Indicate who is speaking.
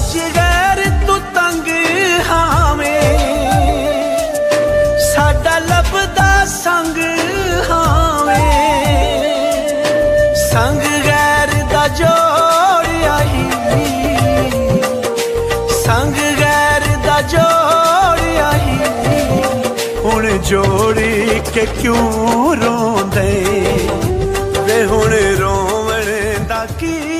Speaker 1: अज गैर तू तंग हावें साडा लभदा संग हावें संग गैर दा जोड़िया ही संग गैर दा जोड़िया ही हुण जोड़ी के क्यों रोंदे वे हुण रोवण दा की